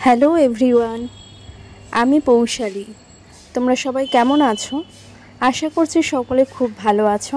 Hello everyone, আমি পৌশালী। তোমরা সবাই কেমন আছো? আশা করছি সকলে খুব ভালো আছো।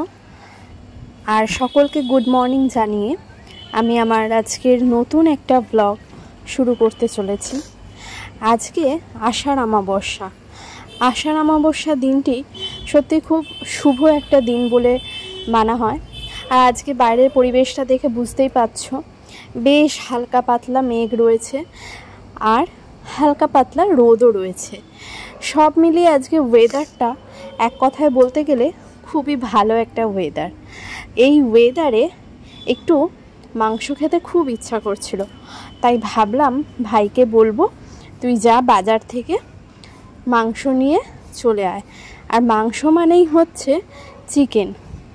আর সকলকে গুড মর্নিং জানিয়ে আমি আমার আজকের নতুন একটা ব্লগ শুরু করতে চলেছি। আজকে আষাঢ় অমাবস্যা। আষাঢ় অমাবস্যা দিনটি সত্যি খুব শুভ একটা দিন বলে মানা হয়। আর আজকে বাইরের পরিবেশটা দেখে বুঝতেই পারছো, বেশ হালকা পাতলা মেঘ রয়েছে আর হালকা পাতলা রোদও রয়েছে। সব মিলিয়ে আজকে ওয়েদারটা এক কথায় বলতে গেলে খুবই ভালো একটা ওয়েদার। এই ওয়েদারে একটু মাংস খেতে খুব ইচ্ছা করছিল, তাই ভাবলাম ভাইকে বলবো তুই যা বাজার থেকে মাংস নিয়ে চলে আয়। আর মাংস মানেই হচ্ছে চিকেন।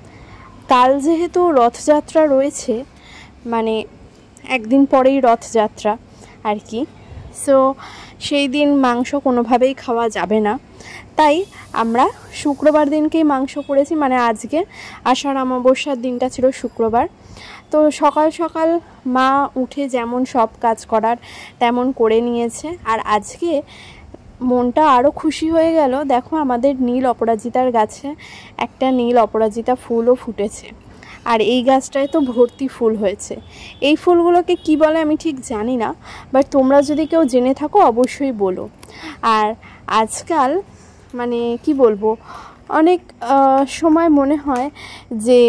কাল যেহেতু রথযাত্রা রয়েছে, মানে একদিন পরেই রথযাত্রা আর কি, সো সেই দিন মাংস কোনোভাবেই খাওয়া যাবে না, তাই আমরা শুক্রবার দিনকেই মাংস করেছি। মানে আজকে আষাঢ় অমাবস্যার দিনটা ছিল শুক্রবার। তো সকাল সকাল মা উঠে যেমন সব কাজ করার তেমন করে নিয়েছে। আর আজকে মনটা আরও খুশি হয়ে গেল, দেখো আমাদের নীল অপরাজিতার গাছে একটা নীল অপরাজিতা ফুলও ফুটেছে। আর এই গাছটায় তো ভর্তি ফুল হয়েছে। এই ফুলগুলোকে কি বলে আমি ঠিক জানি না, বাট তোমরা যদি কেউ জেনে থাকো অবশ্যই বলো। আর আজকাল মানে কি বলবো, অনেক সময় মনে হয় যে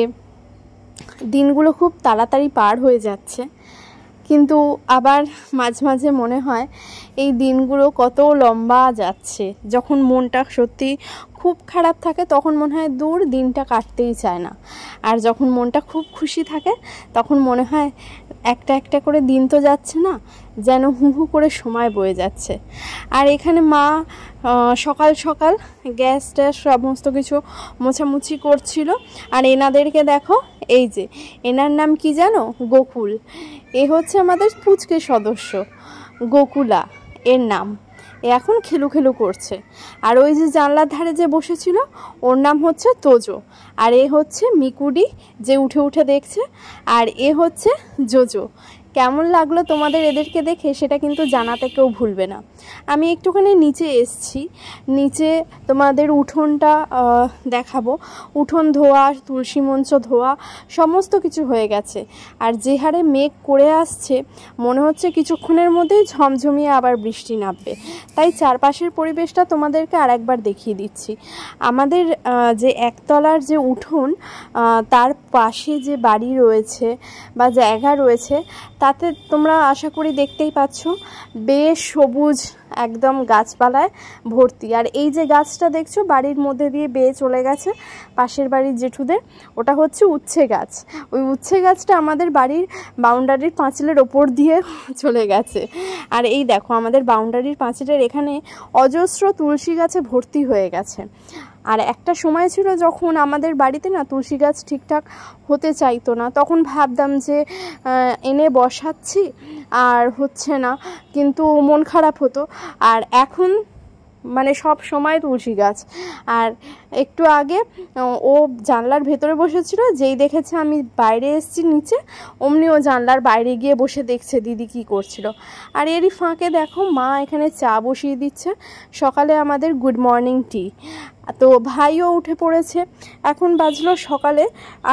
দিনগুলো খুব তাড়াতাড়ি পার হয়ে যাচ্ছে, কিন্তু আবার মাঝে মাঝে মনে হয় এই দিনগুলো কত লম্বা যাচ্ছে। যখন মনটা সত্যি খুব খারাপ থাকে তখন মনে হয় দূর, দিনটা কাটতেই চায় না। আর যখন মনটা খুব খুশি থাকে তখন মনে হয় একটা একটা করে দিন তো যাচ্ছে না, যেন হু হু করে সময় বয়ে যাচ্ছে। আর এখানে মা সকাল সকাল গ্যাস ট্যাস সমস্ত কিছু মোছামুছি করছিল। আর এনাদেরকে দেখো, এই যে এনার নাম কি জানো? গোকুল। এ হচ্ছে আমাদের পুচকে সদস্য, গোকুলা এর নাম। এখন খেলু খেলু করছে। আর ওই যে জানলার ধারে যে বসেছিল ওর নাম হচ্ছে তোজো। আর এ হচ্ছে মিকুডি যে উঠে উঠে দেখছে। আর এ হচ্ছে জোজো। কেমন লাগলো তোমাদের এদেরকে দেখে সেটা কিন্তু জানাতে কেউ ভুলবে না। আমি একটুখানি নিচে এসছি, নিচে তোমাদের উঠোনটা দেখাবো। উঠোন ধোয়া, তুলসী মঞ্চ ধোয়া সমস্ত কিছু হয়ে গেছে। আর যে হারে মেঘ করে আসছে মনে হচ্ছে কিছুক্ষণের মধ্যেই ঝমঝমিয়ে আবার বৃষ্টি নামবে। তাই চারপাশের পরিবেশটা তোমাদেরকে আরেকবার দেখিয়ে দিচ্ছি। আমাদের যে একতলার যে উঠোন, তার পাশে যে বাড়ি রয়েছে বা জায়গা রয়েছে, তাতে তোমরা আশা করি দেখতেই পাচ্ছ বেশ সবুজ একদম গাছপালায় ভর্তি। আর এই যে গাছটা দেখছো বাড়ির মধ্যে দিয়ে বেয়ে চলে গেছে পাশের বাড়ির জেঠুদের, ওটা হচ্ছে উচ্ছে গাছ। ওই উচ্ছে গাছটা আমাদের বাড়ির বাউন্ডারির পাঁচিলের ওপর দিয়ে চলে গেছে। আর এই দেখো আমাদের বাউন্ডারির পাঁচিলের এখানে অজস্র তুলসী গাছে ভর্তি হয়ে গেছে। আর একটা সময় ছিল যখন আমাদের বাড়িতে না তুলসী গাছ ঠিকঠাক হতে চাইতো না, তখন ভাবতাম যে এনে বসাচ্ছি আর হচ্ছে না, কিন্তু মন খারাপ হতো। আর এখন মানে সব সময় তুলসী গাছ। আর একটু আগে ও জানলার ভেতরে বসেছিল, যেই দেখেছে আমি বাইরে এসেছি নিচে, অমনি ও জানলার বাইরে গিয়ে বসে দেখছে দিদি কি করছিল। আর এরই ফাঁকে দেখো মা এখানে চা বসিয়ে দিচ্ছে, সকালে আমাদের গুড মর্নিং টি। তো ভাইও উঠে পড়েছে। এখন বাজলো সকালে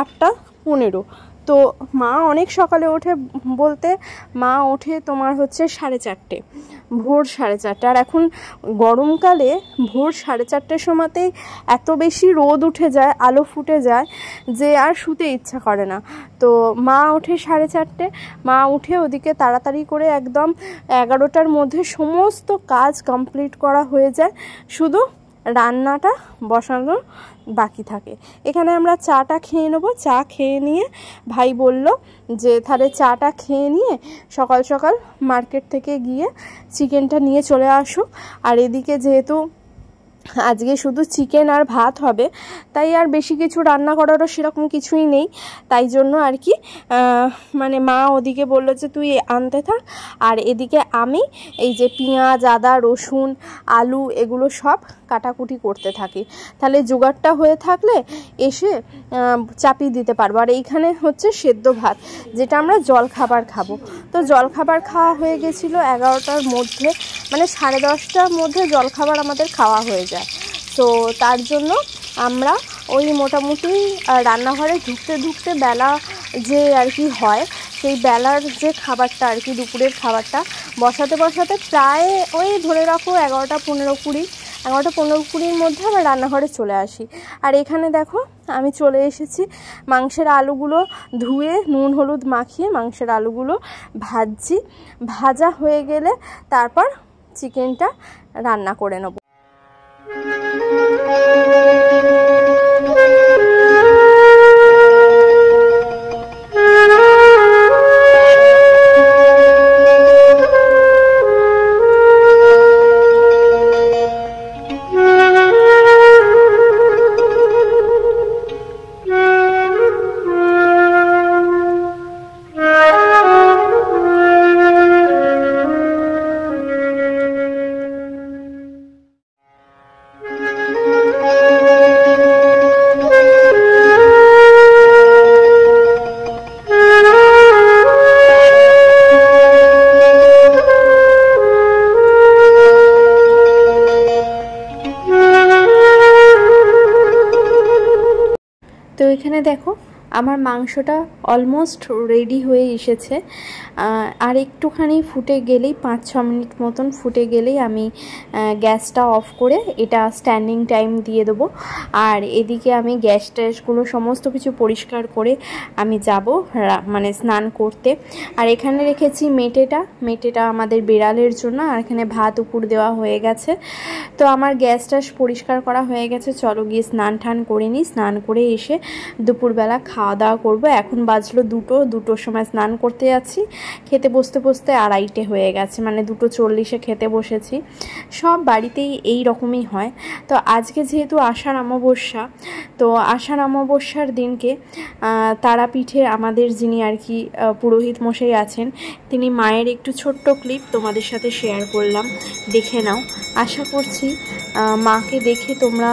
8:15। তো মা অনেক সকালে ওঠে, বলতে মা ওঠে তোমার হচ্ছে 4:30, ভোর 4:30। আর এখন গরমকালে ভোর 4:30 সময়তেই এত বেশি রোদ উঠে যায়, আলো ফুটে যায় যে আর শুতে ইচ্ছা করে না। তো মা ওঠে 4:30। মা উঠে ওদিকে তাড়াতাড়ি করে একদম 11টার মধ্যে সমস্ত কাজ কমপ্লিট করা হয়ে যায়, শুধু রান্নাটা বসানো বাকি থাকে। এখানে আমরা চাটা খেয়ে নেবো। চা খেয়ে নিয়ে ভাই বলল যে তাহলে চাটা খেয়ে নিয়ে সকাল সকাল মার্কেট থেকে গিয়ে চিকেনটা নিয়ে চলে আসো। আর এদিকে যেহেতু আজকে শুধু চিকেন আর ভাত হবে, তাই আর বেশি কিছু রান্না করারও সেরকম কিছুই নেই। তাই জন্য আর কি মানে মা ওদিকে বললো যে তুই আনতে থাক, আর এদিকে আমি এই যে পেঁয়াজ, আদা, রসুন, আলু এগুলো সব কাটাকুটি করতে থাকি। তাহলে জোগাড়টা হয়ে থাকলে এসে চাপিয়ে দিতে পারবো। আর এইখানে হচ্ছে সেদ্ধ ভাত, যেটা আমরা জলখাবার খাবো। তো জলখাবার খাওয়া হয়ে গেছিলো 11টার মধ্যে, মানে 10:30টার মধ্যে জলখাবার আমাদের খাওয়া হয়ে যায়। তো তার জন্য আমরা ওই মোটামুটি রান্নাঘরে ঢুকতে ঢুকতে বেলা যে আর কি হয়, সেই বেলার যে খাবারটা আর কি দুপুরের খাবারটা বসাতে বসাতে প্রায় ওই ধরে রাখো 11:15-20 মধ্যে আমরা রান্নাঘরে চলে আসি। আর এখানে দেখো আমি চলে এসেছি, মাংসের আলুগুলো ধুয়ে নুন হলুদ মাখিয়ে মাংসের আলুগুলো ভাজছি। ভাজা হয়ে গেলে তারপর চিকেনটা রান্না করে নেব। তো এখানে দেখো আমার মাংসটা অলমোস্ট রেডি হয়ে এসেছে। আর একটুখানি ফুটে গেলেই 5-6 মিনিট মতন ফুটে গেলেই আমি গ্যাসটা অফ করে এটা স্ট্যান্ডিং টাইম দিয়ে দেবো। আর এদিকে আমি গ্যাস ট্যাসগুলো সমস্ত কিছু পরিষ্কার করে আমি যাব মানে স্নান করতে। আর এখানে রেখেছি মেটেটা আমাদের বিড়ালের জন্য। আর এখানে ভাত উপর দেওয়া হয়ে গেছে। তো আমার গ্যাস ট্যাস পরিষ্কার করা হয়ে গেছে, চলো গিয়ে স্নান টান করে নিই। স্নান করে এসে দুপুরবেলা খাওয়া দাওয়া করবো। এখন বাজলো 2টোর সময় স্নান করতে যাচ্ছি। খেতে বসতে 2:30 হয়ে গেছে, মানে 2:40 খেতে বসেছি। সব বাড়িতেই এই রকমই হয়। তো আজকে যেহেতু আষাঢ় অমাবস্যা, তো আষাঢ় অমাবস্যার দিনকে তারাপীঠে আমাদের যিনি আর কি পুরোহিত মশাই আছেন, তিনি মায়ের একটু ছোট্ট ক্লিপ তোমাদের সাথে শেয়ার করলাম, দেখে নাও। আশা করছি মাকে দেখে তোমরা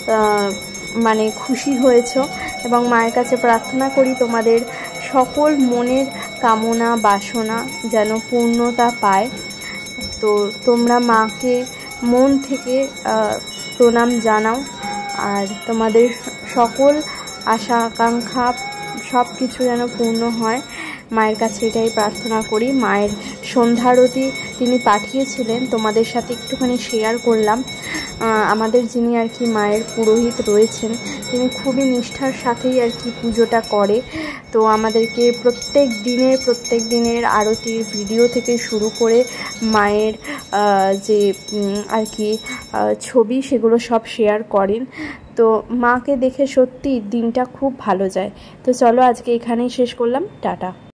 মানে খুশি হয়েছো, এবং মায়ের কাছে প্রার্থনা করি তোমাদের সকল মনের কামনা বাসনা যেন পূর্ণতা পায়। তো তোমরা মাকে মন থেকে প্রণাম জানাও, আর তোমাদের সকল আশা আকাঙ্ক্ষা সব কিছু যেন পূর্ণ হয়। মায়ের কাছে এটাই প্রার্থনা করি। মায়ের সন্ধ্যারতি তিনি পাঠিয়েছিলেন, তোমাদের সাথে একটুখানি শেয়ার করলাম। আমাদের যিনি আর কি মায়ের পুরোহিত রয়েছেন, তিনি খুবই নিষ্ঠার সাথেই আর কি পুজোটা করে। তো আমাদেরকে প্রত্যেক দিনের আরতির ভিডিও থেকে শুরু করে মায়ের যে আর কি ছবি সেগুলো সব শেয়ার করেন। তো মাকে দেখে সত্যি দিনটা খুব ভালো যায়। তো চলো আজকে এখানেই শেষ করলাম, টাটা।